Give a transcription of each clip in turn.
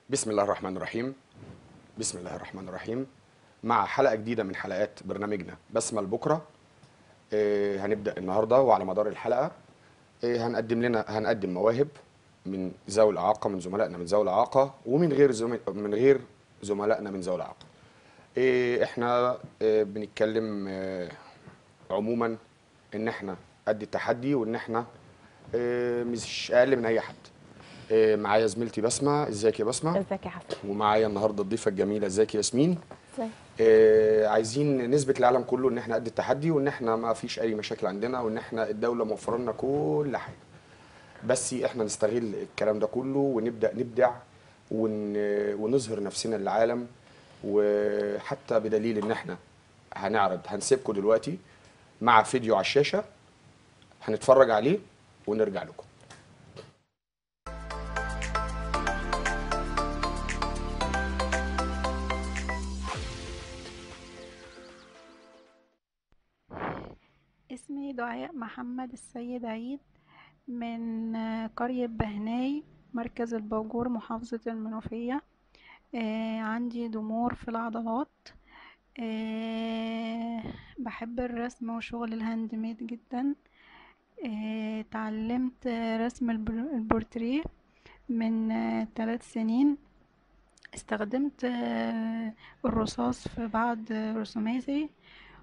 بسم الله الرحمن الرحيم. بسم الله الرحمن الرحيم. مع حلقة جديدة من حلقات برنامجنا بسمة لبكرة. هنبدأ النهاردة وعلى مدار الحلقة هنقدم مواهب من ذوي الإعاقة، من زملائنا من ذوي الإعاقة، ومن غير زملائنا من ذوي الإعاقة. احنا بنتكلم عموما ان احنا قد التحدي، وان احنا مش اقل من اي حد. معايا زميلتي بسمة. ازيك يا بسمة؟ ازيك يا حسن؟ ومعايا النهارده الضيفه الجميله. ازيك يا ياسمين؟ ازيك؟ عايزين نثبت للعالم كله ان احنا قد التحدي، وان احنا ما فيش اي مشاكل عندنا، وان احنا الدوله موفره لنا كل حاجه. بس احنا نستغل الكلام ده كله ونبدا نبدع ونظهر نفسنا للعالم. وحتى بدليل ان احنا هنسيبكم دلوقتي مع فيديو على الشاشه هنتفرج عليه ونرجع لكم. اسمي دعاء محمد السيد عيد من قرية بهناي، مركز الباجور، محافظة المنوفية. عندي ضمور في العضلات. بحب الرسم وشغل الهاند ميد جدا. اتعلمت رسم البورتريه من 3 سنين. استخدمت الرصاص في بعض رسوماتي،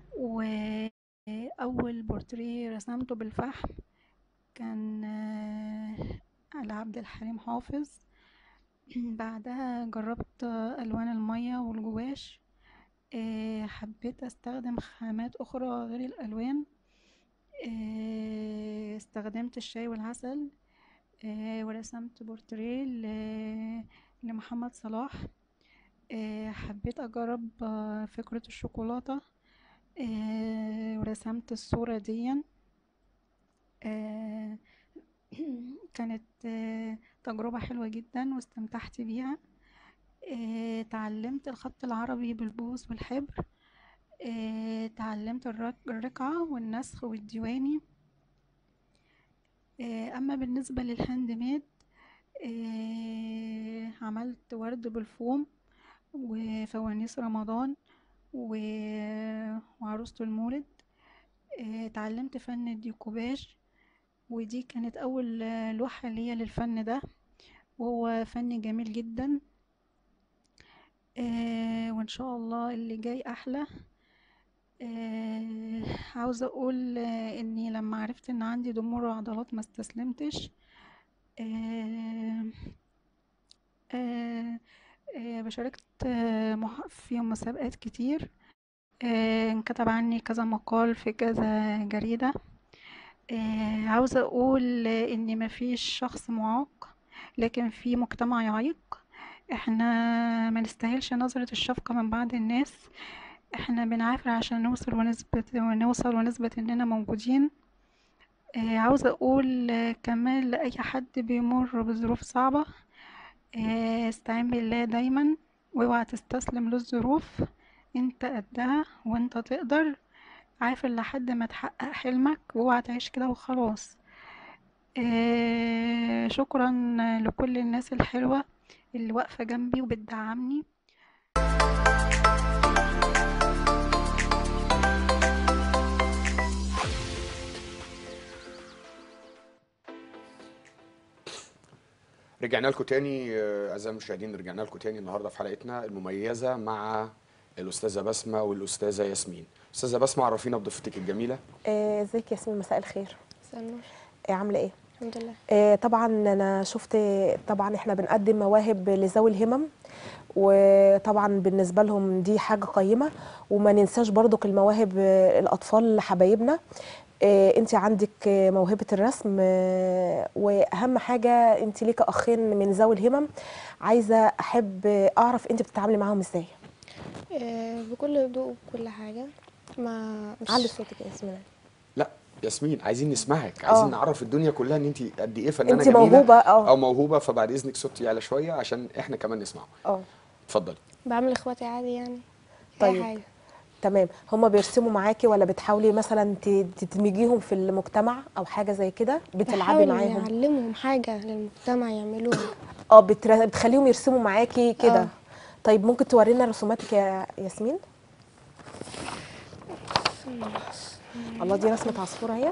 وأول بورتريه رسمته بالفحم كان على عبد الحليم حافظ. بعدها جربت ألوان المية والجواش. حبيت أستخدم خامات أخرى غير الألوان. استخدمت الشاي والعسل. ورسمت بورتريه لمحمد صلاح. حبيت أجرب فكرة الشوكولاتة. ورسمت الصورة دي. كانت تجربة حلوة جدا واستمتعت بيها. اتعلمت الخط العربي بالبوص والحبر. اتعلمت الرقعة والنسخ والديواني. أما بالنسبة للهاند ميد، عملت ورد بالفوم وفوانيس رمضان وعروسة المولد. اتعلمت فن الديكوباج، ودي كانت أول لوحة ليا للفن ده، وهو فن جميل جدا. وإن شاء الله اللي جاي أحلى. عاوزة أقول إني لما عرفت إن عندي ضمور وعضلات ما استسلمتش. بشاركت في مسابقات كتير. انكتب عني كذا مقال في كذا جريدة. عاوزة أقول إن مفيش شخص معاق، لكن في مجتمع يعيق. احنا ما نستاهلش نظرة الشفقة من بعض الناس. احنا بنعافر عشان نوصل ونثبت إننا موجودين. عاوزة أقول كمان لأي حد بيمر بظروف صعبة، استعين بالله دايما، واوعى تستسلم للظروف. انت قدها وانت تقدر. عافر لحد ما تحقق حلمك، واوعى تعيش كده وخلاص. شكرا لكل الناس الحلوة اللي واقفة جنبي وبتدعمني. رجعنا لكم تاني اعزائي المشاهدين. رجعنا لكم تاني النهارده في حلقتنا المميزه مع الاستاذه بسمه والاستاذه ياسمين. استاذه بسمه، عرفينا بضيفتك الجميله. ازيك يا ياسمين؟ مساء الخير. مساء النور. عامله ايه؟ الحمد لله. طبعا انا شفت. طبعا احنا بنقدم مواهب لذوي الهمم، وطبعا بالنسبه لهم دي حاجه قيمه. وما ننساش برضك المواهب، الاطفال حبايبنا. انت عندك موهبه الرسم، واهم حاجه انت ليك اخين من ذوي الهمم. عايزه احب اعرف انت بتتعاملي معاهم ازاي؟ بكل هدوء وبكل حاجة. ما مش علي صوتك يا ياسمين. لا ياسمين، عايزين نسمعك، عايزين نعرف الدنيا كلها ان انت قد ايه فنانه انت جميله موهوبه. او موهوبه. فبعد اذنك صوتي يعلى شويه عشان احنا كمان نسمعه. اتفضلي. بعمل اخواتي عادي يعني. اي طيب. حاجة. تمام. هما بيرسموا معاكي ولا بتحاولي مثلا تدمجيهم في المجتمع او حاجه زي كده، بتلعبي بحاول معاهم؟ نعلمهم حاجة للمجتمع يعملوها. اه، بتخليهم يرسموا معاكي كده. اه. طيب ممكن تورينا رسوماتك يا ياسمين؟ الله، دي رسمه عصفوره اهي.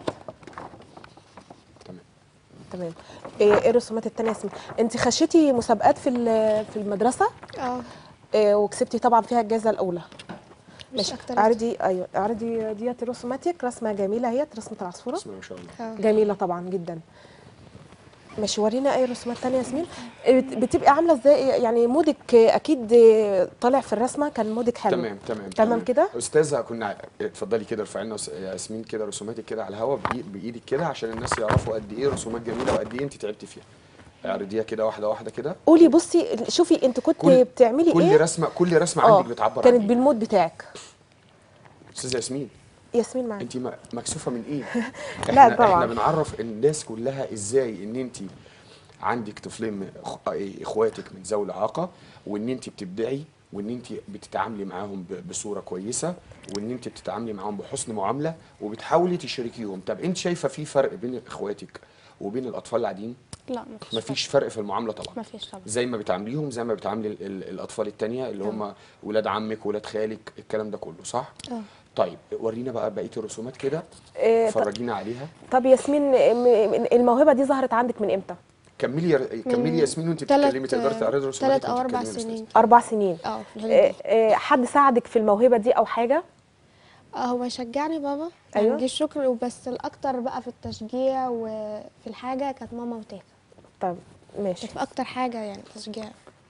تمام. تمام. ايه الرسومات التانية يا ياسمين؟ انت خشيتي مسابقات في المدرسه، اه. وكسبتي طبعا فيها الجائزه الاولى. مش ماشي، اكتر. اعرضي. ايوه، اعرضي ديت رسوماتك. رسمه جميله اهي، رسمه العصفوره بسم الله ما شاء الله. اه. جميله طبعا جدا. ماشي، ورينا اي رسومات تانية يا ياسمين. بتبقي عامله ازاي يعني؟ مودك اكيد طالع في الرسمه، كان مودك حلو. تمام تمام تمام كده. استاذه، كنا اتفضلي كده، ارفعي لنا يا ياسمين كده رسوماتك كده على الهواء بايدك كده، عشان الناس يعرفوا قد ايه رسومات جميله وقد ايه انت تعبتي فيها. اعرضيها كده واحده واحده كده. قولي، بصي شوفي انت كنت كل بتعملي ايه. كل رسمه عندك بتعبر عن كانت ايه؟ بالمود بتاعك. استاذه ياسمين، ياسمين معاك. انت مكسوفه من ايه؟ لا احنا طبعا. بنعرف الناس كلها ازاي ان انت عندك طفلين اخواتك من ذوي الاعاقه، وان انت بتبدعي، وان انت بتتعاملي معاهم بصوره كويسه، وان انت بتتعاملي معاهم بحسن معامله وبتحاولي تشاركيهم. طب انت شايفه في فرق بين اخواتك وبين الاطفال العاديين؟ لا مفيش مفيش فرق في المعامله طبعا. مفيش طبعا. زي ما بتعامليهم زي ما بتعاملي الاطفال التانية اللي هم ولاد عمك ولاد خالك، الكلام ده كله صح؟ اه. طيب ورينا بقى بقيه الرسومات كده، فرجينا عليها. طب ياسمين، الموهبه دي ظهرت عندك من امتى؟ كملي كملي ياسمين وانت بتتكلمي، تقدري تعرضي رسوماتك 3 أو وانت 4 بتتكلمي يا سنين. أستاذة. 4 سنين. اه، في الحدود دي. حد ساعدك في الموهبه دي او حاجه؟ هو شجعني بابا، أيوة. يعني دي الشكر وبس. الأكتر بقى في التشجيع وفي الحاجة كانت ماما وتيتا. طب ماشي. كانت في أكتر حاجة يعني تشجيع.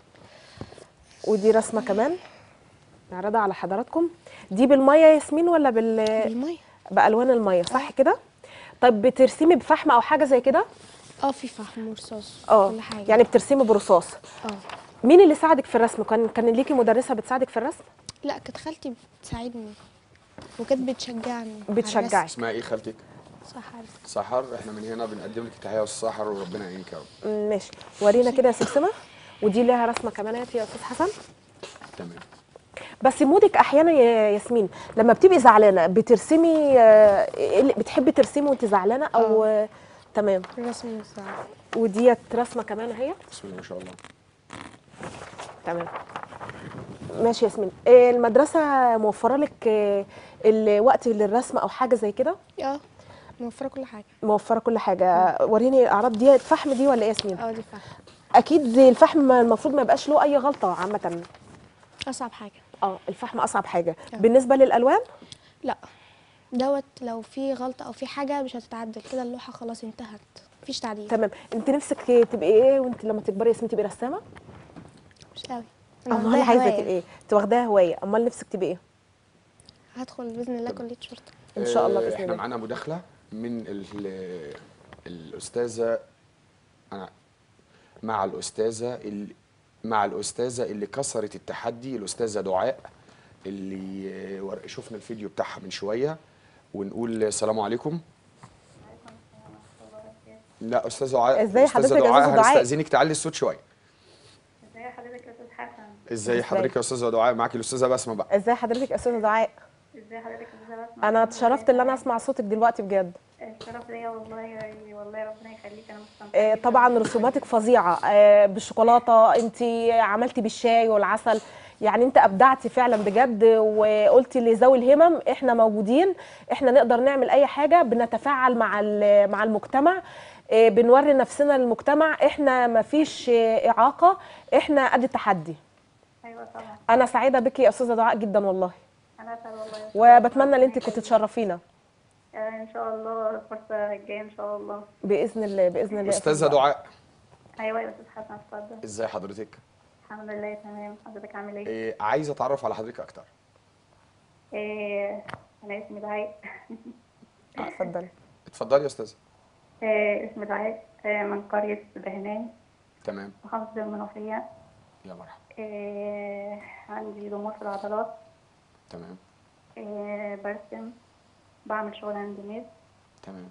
ودي رسمه كمان نعرضها على حضراتكم. دي بالميه يا ياسمين ولا بالمية. بالوان الميه، صح كده؟ طب بترسمي بفحم او حاجه زي كده؟ اه، في فحم ورصاص كل حاجة. يعني بترسمي برصاص. اه. مين اللي ساعدك في الرسم؟ كان ليكي مدرسه بتساعدك في الرسم؟ لا، كانت خالتي بتساعدني وكانت بتشجعني على بتشجعك. الرسم. اسمها ايه خالتك؟ صح. سحر. احنا من هنا بنقدم لك تحيه والسحر، وربنا يعينك يا رب. ماشي، ورينا كده يا سمسمه. ودي لها رسمه كمان يا استاذ حسن. تمام. بس مودك احيانا يا ياسمين لما بتبقي زعلانه بترسمي، إيه اللي بتحبي ترسمي وانت زعلانه او تمام. الرسم صعب. وديت رسمه كمان اهي. بسم الله ما شاء الله. تمام. ماشي يا ياسمين، المدرسه موفره لك الوقت للرسم او حاجه زي كده؟ اه، موفرة كل حاجة. موفره كل حاجه. وريني الاعراض دي فحم دي ولا ايه يا ياسمين؟ اه، دي فحم. اكيد الفحم المفروض ما يبقاش له اي غلطه عامه. أصعب حاجة. الفحم اصعب حاجه. اه. بالنسبه للالوان؟ لا، لو في غلطة أو في حاجة مش هتتعدل كده، اللوحة خلاص انتهت، مفيش تعديل. تمام. انت نفسك تبقي ايه وانت لما تكبري يا ياسمين؟ تبقي رسامه؟ مش قوي. أنا امال واخداها عايزه هواية. تبقي ايه؟ انت واخداها هوايه، امال نفسك تبقي ايه؟ هدخل بإذن الله كلية شرطة. ان شاء الله باذن احنا الله. معانا مداخله من الاستاذه، انا مع الاستاذه اللي كسرت التحدي، الاستاذه دعاء، اللي شفنا الفيديو بتاعها من شويه، ونقول السلام عليكم. لا استاذه دعاء، ازاي حضرتك يا دعاء أستاذة دعاء؟ هنستاذنك تعلي الصوت شويه. ازي حضرتك يا استاذ حسن؟ ازاي حضرتك يا استاذه دعاء؟ معاكي الاستاذه بسمه بقى. ازاي حضرتك يا استاذه دعاء؟ ازي حضرتك يا استاذه بسمة؟ انا اتشرفت ان انا اسمع صوتك دلوقتي بجد. الشرف ليا والله، والله ربنا يخليك. انا مستمتعه طبعا رسوماتك فظيعه. بالشوكولاته انت عملتي بالشاي والعسل. يعني انت ابدعتي فعلا بجد، وقلتي لذوي الهمم احنا موجودين، احنا نقدر نعمل اي حاجه، بنتفاعل مع المجتمع، بنوري نفسنا للمجتمع احنا ما فيش اعاقه، احنا قد التحدي. ايوه طبعا. انا سعيده بك يا استاذه دعاء جدا والله، انا اسعد والله يا أستاذ. وبتمنى ان انت كنت تشرفينا ان شاء الله الفرصه الجايه ان شاء الله. باذن الله باذن الله. يا استاذه دعاء، ايوه يا استاذ حسن، اتفضل. ازاي حضرتك؟ الحمد لله تمام. حضرتك عامل ايه؟ عايز اتعرف على حضرتك اكتر. انا اسمي دعاء. اتفضلي. اتفضلي يا استاذه. اسمي دعاء، من قريه بهنان، تمام. محافظه المنوفيه. يا مرحبا. عندي ضمور في العضلات. تمام. برسم، بعمل شغل هاند ميد. تمام.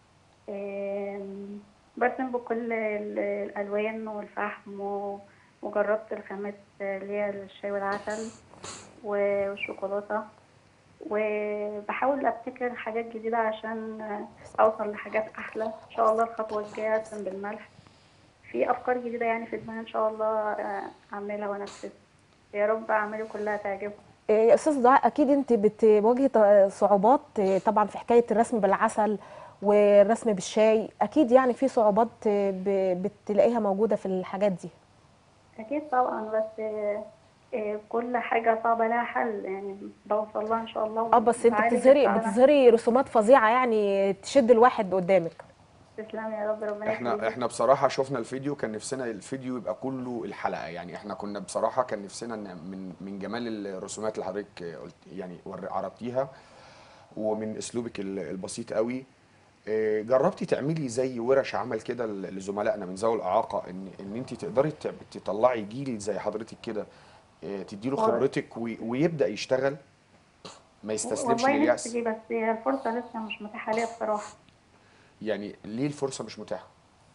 برسم بكل الألوان والفحم، وجربت الخامات اللي هي الشاي والعسل والشوكولاتة. وبحاول ابتكر حاجات جديدة عشان اوصل لحاجات احلى ان شاء الله. الخطوة الجاية ارسم بالملح. في افكار جديدة يعني في دماغي ان شاء الله اعملها وانفذها. يا رب اعمالي كلها تعجبكم. يا استاذ دعاء، اكيد انت بتواجهي صعوبات طبعا في حكايه الرسم بالعسل والرسم بالشاي، اكيد يعني في صعوبات بتلاقيها موجوده في الحاجات دي. اكيد طبعا، بس كل حاجة صعبة لها حل يعني، بوصل لها ان شاء الله بس انت وبعالج بتظهري الصعاب. بتظهري رسومات فظيعه يعني تشد الواحد قدامك. تسلمي يا رب، ربنا يخليك. احنا بصراحه شفنا الفيديو، كان نفسنا الفيديو يبقى كله الحلقه، يعني احنا كنا بصراحه كان نفسنا ان من جمال الرسومات اللي حضرتك قلت يعني عرضتيها، ومن اسلوبك البسيط قوي. جربتي تعملي زي ورش عمل كده لزملائنا من ذوي الاعاقه، ان انت تقدري تطلعي جيل زي حضرتك كده، تديله و- خبرتك ويبدا يشتغل، ما يستسلمش والله لليأس؟ نفسي، بس هي الفرصة لسه مش متاحة ليا بصراحة. يعني ليه الفرصه مش متاحه؟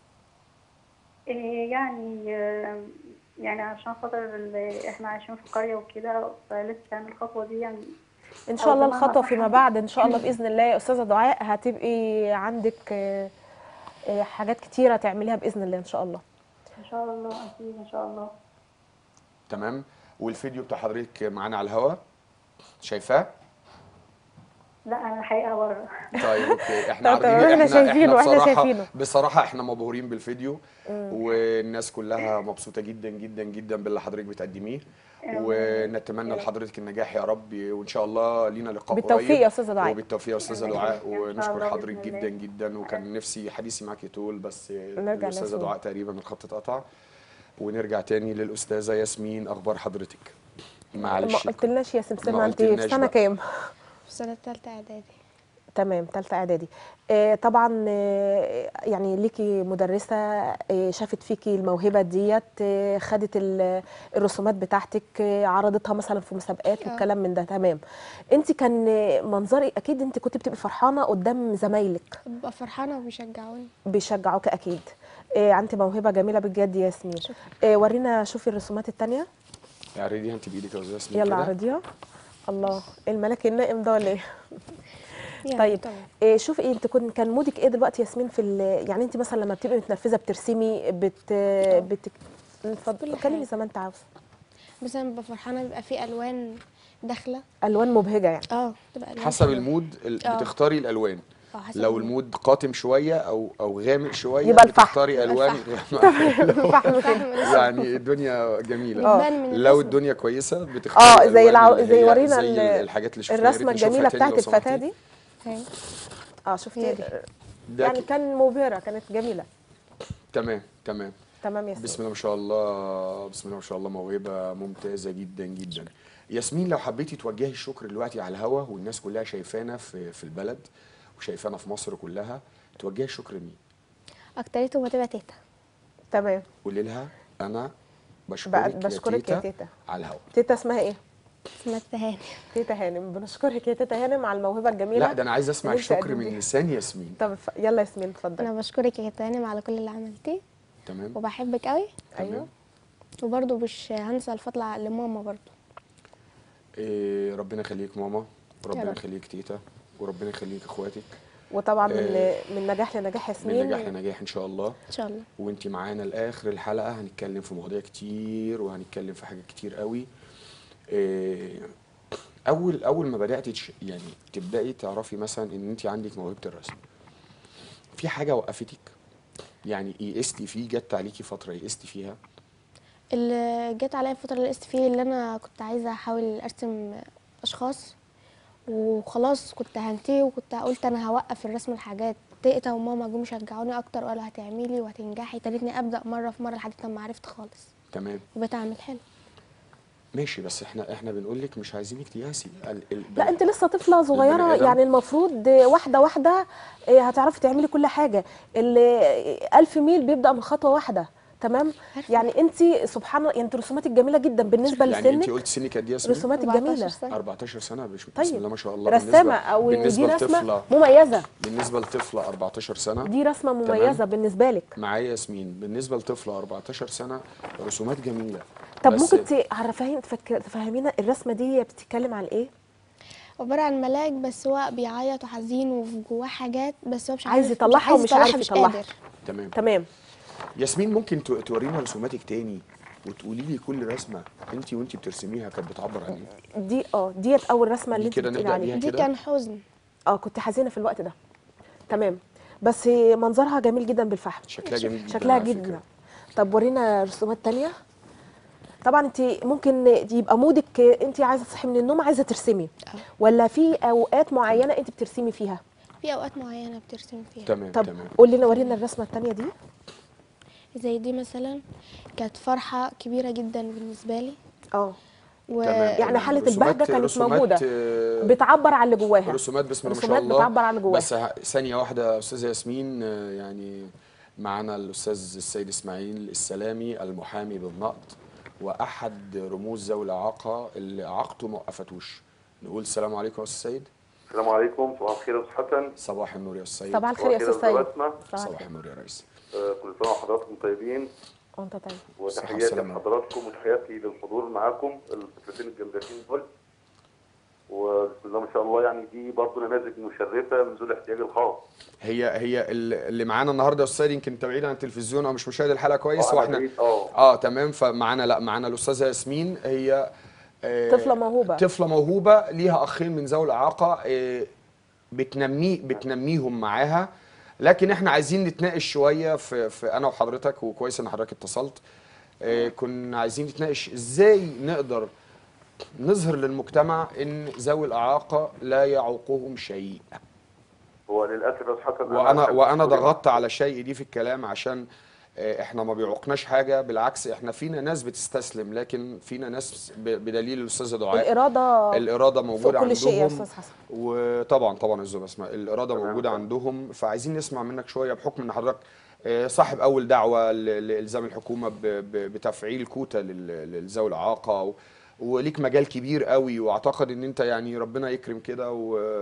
يعني يعني عشان خاطر احنا عايشين في قرية وكده، فلسه يعني الخطوة دي يعني ان شاء او الله بمعنى الخطوه صح. فيما بعد ان شاء الله باذن الله يا استاذه دعاء هتبقي عندك حاجات كتيره تعمليها باذن الله ان شاء الله. ان شاء الله، اكيد ان شاء الله. تمام. والفيديو بتاع حضرتك معانا على الهوا، شايفاه؟ لا انا الحقيقة بره. طيب اوكي، احنا طب تمام، عارضين، احنا شايفينه احنا بصراحه شايفينه. بصراحه احنا مبهورين بالفيديو، والناس كلها مبسوطه جدا جدا جدا باللي حضرتك بتقدميه، ربنا يبارك ونتمنى يا رب. لحضرتك النجاح يا رب، وان شاء الله لينا لقاء بالتوفيق قريب. يا استاذه دعاء. وبالتوفيق يا استاذه الله دعاء، يخليك ان شاء ونشكر الله حضرتك باذن جدا الله. جدا، وكان نفسي حديثي معاكي طول، بس نرجع الاستاذه لياسمين. دعاء تقريبا الخط اتقطع، ونرجع تاني للاستاذه ياسمين. اخبار حضرتك؟ ما معلش قلتلناش يا ما سمسمه انت في قلتلناش سنه بقى. كام؟ في سنة تالتة إعدادي. تمام، تالتة اعدادي. طبعا يعني ليكي مدرسة شافت فيكي الموهبة ديت، خدت الرسومات بتاعتك، عرضتها مثلا في مسابقات والكلام من ده. تمام. انت كان منظري اكيد انت كنت بتبقي فرحانة قدام زمايلك ببقى فرحانة وبيشجعوني. بيشجعوك اكيد. انت موهبة جميلة بجد يا ياسمين. ورينا شوفي الرسومات التانية. اعرضيها انت بايدك يا استاذه ياسمين يلا كده. عرضيها. الله، الملك النائم ده ولا ايه؟ يعني طيب طبعا. شوفي انت كان مودك ايه دلوقتي ياسمين في يعني انت مثلا لما بتبقي متنرفزه بترسمي اتفضلي كل اتكلمي حاجة. زي ما انت عاوزه. مثلا ببقى فرحانة بيبقى في ألوان داخلة. الوان مبهجه يعني. بتبقى ألوان حسب حلوة. المود اه بتختاري الالوان. حسب لو المود. المود قاتم شويه او غامق شويه يبقى الفحم. بتختاري يبقى الوان الفحم. غامقه. فاحنا كده. فاحمة الأسود. يعني الدنيا جميله. بتبان من لو الرسمة. الدنيا كويسه بتختاري زي الوان اللي زي هي ورينا زي الحاجات اللي شفناها. يا ريت الرسمه نشوفها الجميله تاني لو بتاعت الفتاه سمحتي. دي. هي شفتي هي دي. ده يعني كان مبهره، كانت جميله. تمام تمام. تمام يا ياسمين. بسم الله ما شاء الله، بسم الله ما شاء الله، موهبه ممتازه جدا جدا. ياسمين، لو حبيتي توجهي الشكر دلوقتي على الهوا والناس كلها شايفانا في البلد وشايفانا في مصر كلها، توجهي الشكر لمين؟ أكتريته هتبقى تيتا. تمام. قولي لها انا بقى بشكرك بشكرك يا تيتا. على الهوا. تيتا اسمها ايه؟ اسمها تهاني. تيتا هانم. بنشكرك يا تيتا هانم على الموهبه الجميله. لا ده انا عايز اسمع اللي انت الشكر قدمتيها. من لسان ياسمين. طب يلا ياسمين اتفضلي. أنا بشكرك يا تهانم على كل اللي عملتيه، تمام وبحبك قوي. تمام. ايوه. وبرضه مش هنسى الفضل لماما برضه. ربنا يخليك ماما، يا وربنا رب. يخليك تيتا، وربنا يخليك اخواتك. وطبعا آه، من نجاح لنجاح ياسمين. من نجاح لنجاح ان شاء الله. إن شاء الله. وانتي معانا لاخر الحلقه، هنتكلم في مواضيع كتير وهنتكلم في حاجات كتير قوي. آه، اول ما بدات يعني تبداي تعرفي مثلا ان انت عندك موهبه الرسم، في حاجه وقفتك؟ يعني يئستي فيه؟ جت عليكي فتره يئستي فيها؟ اللي جت عليا الفترة اللي قست فيه اللي أنا كنت عايزة أحاول أرسم أشخاص، وخلاص كنت هنتهي، وكنت قلت أنا هوقف الرسم الحاجات. تيتا وماما جم شجعوني أكتر وقالوا هتعملي وهتنجحي، تالتني أبدأ مرة في مرة لحد ما عرفت خالص تمام وبقيت أعمل حلو. ماشي، بس احنا بنقول لك مش عايزينك تياسي. لا انت لسه طفله صغيره، البني آدم. يعني المفروض واحده واحده هتعرفي تعملي كل حاجه. اللي 1000 ميل بيبدا من خطوه واحده. تمام. عارفة. يعني انت سبحان الله، يعني انت رسوماتك جميله جدا بالنسبه يعني انت لسنك. قلت سنك قد ايه يا ياسمين؟ رسوماتك 14 جميله. سنة. 14 سنه. بسم طيب الله ما شاء الله. رسامه او دي بالنسبه رسمه لطفله، مميزه. بالنسبه لطفله 14 سنه دي رسمه تمام. مميزه بالنسبه لك. معايا ياسمين، بالنسبه لطفله 14 سنه رسومات جميله. طب بس ممكن تعرفين تفهمينا الرسمه دي بتتكلم عن ايه؟ عباره عن ملاك، بس هو بيعيط وحزين وفي جواه حاجات، بس هو مش عايز عارف، يطلعها ومش عارف مش يطلعها. قادر. تمام. تمام. ياسمين، ممكن تورينا رسوماتك تاني وتقولي لي كل رسمه انت بترسميها كانت بتعبر عن ايه؟ ديت اول رسمه دي اللي انت كده بتقولي نبدأ عليها. بيها دي كده. كان حزن. كنت حزينه في الوقت ده. تمام. بس منظرها جميل جدا بالفحم. شكلها جميل جدا شكلها على جدا. فكرة. طب ورينا رسومات تانية. طبعا انت ممكن يبقى مودك انت عايزه تصحي من النوم عايزه ترسمي، ولا في اوقات معينه انت بترسمي فيها؟ في اوقات معينه بترسم فيها. تمام طب تمام. قول لنا، ورينا الرسمه التانية دي. زي دي مثلا كانت فرحه كبيره جدا بالنسبه لي. اه تمام. يعني حاله البهجه كانت رسومات موجوده، بتعبر عن اللي جواها. رسومات بسم الله ما شاء رسومات الله. بتعبر عن اللي جواها. بس ثانية واحدة يا أستاذة ياسمين، يعني معانا الأستاذ السيد إسماعيل السلامي المحامي بالنقد وأحد رموز ذوي الإعاقة اللي إعاقته ما وقفتوش. نقول السلام عليكم يا أستاذ سيد. السلام عليكم، صباح الخير يا استاذ حسن. صباح النور يا أستاذ سيد. صباح الخير يا استاذ سيد. صباح النور يا ريس. كل سنه وحضراتكم طيبين. وانت طيب. وتحياتي لحضراتكم وتحياتي للحضور معاكم الفكرتين الجامدتين دول. وبسم الله ما شاء الله، يعني دي برضه نماذج مشرفه من ذوي الاحتياج الخاص. هي اللي معانا النهارده يا استاذ سيد، يمكن انت بعيد عن التلفزيون او مش مشاهد الحلقه كويس، واحنا تمام. فمعانا معانا الاستاذه ياسمين، هي طفله موهوبه. طفله موهوبه ليها اخين من ذوي الاعاقه، بتنميهم معاها. لكن احنا عايزين نتناقش شويه في انا وحضرتك، وكويس ان حضرتك اتصلت. كنا عايزين نتناقش ازاي نقدر نظهر للمجتمع ان ذوي الاعاقه لا يعوقهم شيء. هو للاسف يا استاذ حسن وانا ضغطت على شيء دي في الكلام، عشان احنا ما بيعوقناش حاجه، بالعكس احنا فينا ناس بتستسلم، لكن فينا ناس بدليل الاستاذه دعاء الاراده موجوده عندهم. كل شيء يا استاذ حسن. وطبعا الزوجه اسماء الاراده موجوده عندهم. فعايزين نسمع منك شويه، بحكم ان حضرتك صاحب اول دعوه لالزام الحكومه بتفعيل كوتا لذوي الاعاقه، وليك مجال كبير قوي، واعتقد ان انت يعني ربنا يكرم كده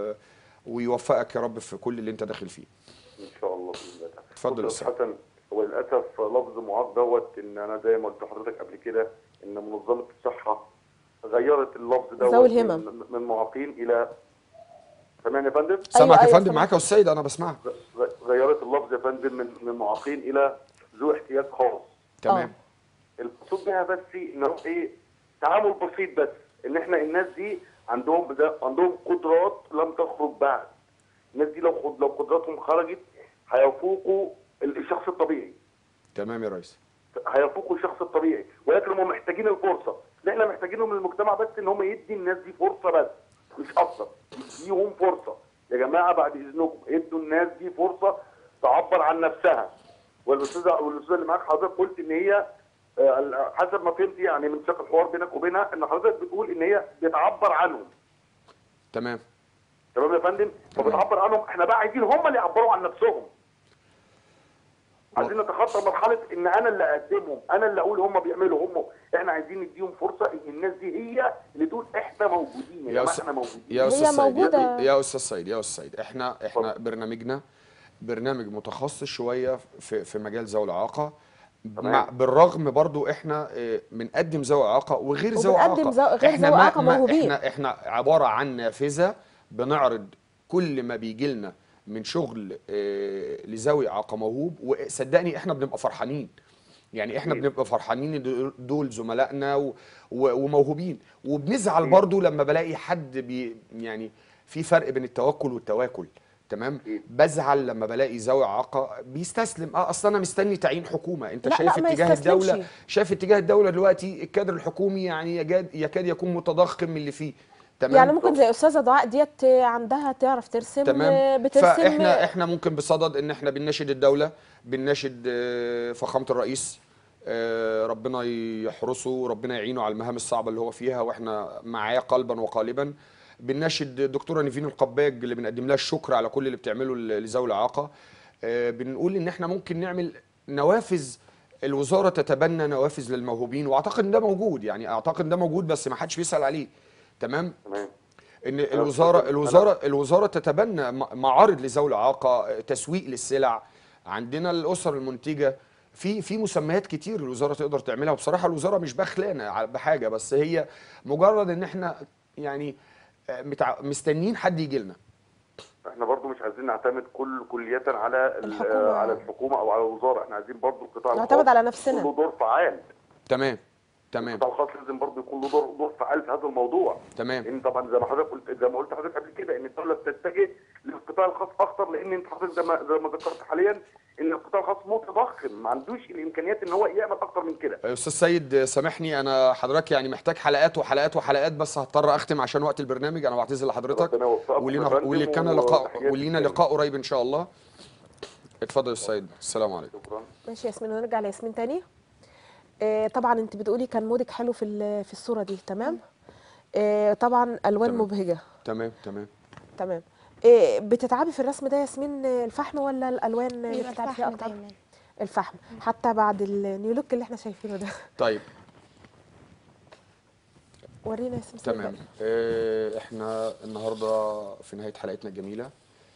ويوفقك يا رب في كل اللي انت داخل فيه. ان شاء الله باذن الله. اتفضل يا استاذ حسن. هو للاسف لفظ معاق دوت، ان انا زي ما قلت لحضرتك قبل كده ان منظمه الصحه غيرت اللفظ دوت ذوي الهمم من معاقين الى، سامعني يا فندم؟ سامعك يا فندم، معاك يا استاذ سيد، انا بسمعك. غيرت اللفظ يا فندم من معاقين الى ذو احتياج خاص. تمام. المقصود بها بس ان هو ايه؟ تعامل بسيط، بس ان احنا الناس دي عندهم قدرات لم تخرج بعد. الناس دي لو قدراتهم خرجت هيفوقوا الشخص الطبيعي. تمام يا ريس. هيفوقوا الشخص الطبيعي، ولكن هم محتاجين الفرصه. اللي احنا محتاجينه من المجتمع بس ان هم يدي الناس دي فرصه، بس مش اكتر. يديهم فرصه يا جماعه، بعد اذنكم ادوا الناس دي فرصه تعبر عن نفسها. والاستاذه اللي معاك حضرتك قلت ان هي حسب ما فهمت يعني من سياق الحوار بينك وبينها، ان حضرتك بتقول ان هي بتعبر عنهم. تمام يا فندم. فبتعبر عنهم، احنا بقى عايزين هم اللي يعبروا عن نفسهم. عايزين نتخطى مرحله ان انا اللي اقدمهم، انا اللي اقول هم بيعملوا هم. احنا عايزين نديهم فرصه ان الناس دي هي اللي تقول احنا موجودين يا جماعه، احنا موجودين. يا استاذ هي سيد، موجوده. يا استاذ سيد، احنا برنامجنا برنامج متخصص شويه في مجال ذوي الاعاقه. بالرغم برضو احنا بنقدم ذوي اعاقه وغير ذوي اعاقه. غير ذوي اعاقه موهوبين. احنا عباره عن نافذه بنعرض كل ما بيجي لنا من شغل لذوي اعاقه موهوب، وصدقني احنا بنبقى فرحانين. يعني احنا بنبقى فرحانين ان دول زملائنا وموهوبين، وبنزعل برضو لما بلاقي حد يعني في فرق بين التوكل والتواكل. تمام. بزعل لما بلاقي ذوي اعاقه بيستسلم. اصل انا مستني تعيين حكومه. انت شايف اتجاه الدوله، شايف اتجاه الدوله دلوقتي الكادر الحكومي يعني يكاد يكون متضخم من اللي فيه. تمام. يعني ممكن زي استاذه دعاء ديت عندها تعرف ترسم. تمام. بترسم. فاحنا ممكن بصدد ان احنا بنناشد الدوله، بنناشد فخامه الرئيس، ربنا يحرسه، ربنا يعينه على المهام الصعبه اللي هو فيها، واحنا معاه قلبا وقالبا. بنناشد الدكتوره نيفين القباج اللي بنقدم لها الشكر على كل اللي بتعمله لذوي الاعاقه. بنقول ان احنا ممكن نعمل نوافذ، الوزاره تتبنى نوافذ للموهوبين، واعتقد ان ده موجود. يعني اعتقد ده موجود بس ما حدش بيسال عليه. تمام. ان الوزاره تتبنى معارض لذوي الاعاقه، تسويق للسلع. عندنا الاسر المنتجه، في مسميات كتير الوزاره تقدر تعملها. وبصراحه الوزاره مش بخلانه بحاجه، بس هي مجرد ان احنا يعني مستنيين حد يجي لنا. احنا برضو مش عايزين نعتمد كلية على الحكومة. على الحكومه او على الوزاره، احنا عايزين برضو القطاع نعتمد على نفسنا. يكون له دور فعال. تمام القطاع الخاص لازم برضو يكون له دور فعال في هذا الموضوع. تمام. لان طبعا زي ما حضرتك قلت، زي ما قلت لحضرتك قبل كده، ان الدوله بتتجه للقطاع الخاص اكتر، لان انت حضرتك زي ما ذكرت حاليا ان القطاع الخاص متضخم، ما عندوش الامكانيات ان هو يعمل اكتر من كده. استاذ سيد سامحني، انا حضرتك يعني محتاج حلقات وحلقات وحلقات، بس هضطر اختم عشان وقت البرنامج. انا بعتذر لحضرتك، ربنا يوفقك ولينا لقاء قريب ان شاء الله. اتفضل يا استاذ سيد، السلام عليكم. شكرا. ماشي يا ياسمين، ونرجع لياسمين تاني. طبعا انت بتقولي كان مودك حلو في الصوره دي، تمام. طبعا الوان تمام. مبهجه. تمام تمام تمام. بتتعبي في الرسم ده ياسمين الفحم ولا الالوان اللي بيبقى بتتعبي فيها الفحم اكتر؟ دايما. الفحم، حتى بعد النيو لوك اللي احنا شايفينه ده. طيب ورينا يا ياسمين. تمام. احنا النهارده في نهايه حلقتنا الجميله.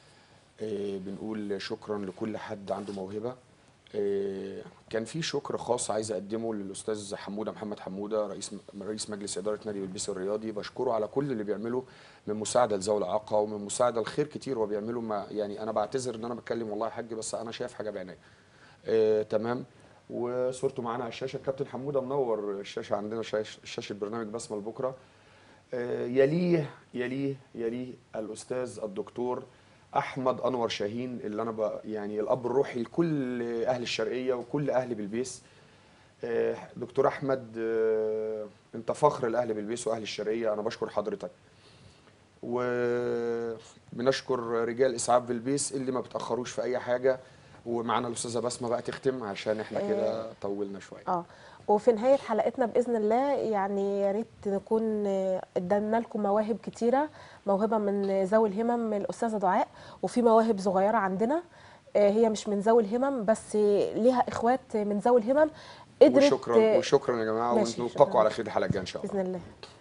بنقول شكرا لكل حد عنده موهبه. كان في شكر خاص عايز اقدمه للاستاذ حموده محمد حموده، رئيس مجلس اداره نادي بلبيس الرياضي. بشكره على كل اللي بيعمله من مساعده لذوي الاعاقه ومن مساعده الخير كتير هو بيعمله. ما يعني انا بعتذر ان انا بتكلم والله يا حاج، بس انا شايف حاجه بعينيا. تمام. وصورته معانا على الشاشه الكابتن حموده منور الشاشه عندنا، شاشه برنامج بسمه لبكره. يليه الاستاذ الدكتور احمد انور شاهين، اللي انا يعني الاب الروحي لكل اهل الشرقيه وكل اهل بلبيس. دكتور احمد، انت فخر لاهل بلبيس واهل الشرقيه، انا بشكر حضرتك. وبنشكر رجال اسعاف بلبيس اللي ما بتاخروش في اي حاجه. ومعانا الاستاذه بسمه بقى تختم عشان احنا كده طولنا شويه. وفي نهايه حلقتنا باذن الله يعني يا ريت نكون ادينا لكم مواهب كتيره، موهبه من ذوي الهمم الاستاذه دعاء، وفي مواهب صغيره عندنا هي مش من ذوي الهمم بس ليها اخوات من ذوي الهمم قدرت. وشكرا يا جماعه، ونلقاكم على خير الحلقه الجايه ان شاء الله باذن الله.